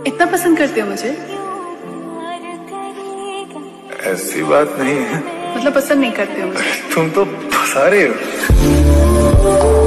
इतना पसंद करते हो मुझे? ऐसी बात नहीं है। मतलब पसंद नहीं करते हो मुझे? तुम तो फंसा रहे हो।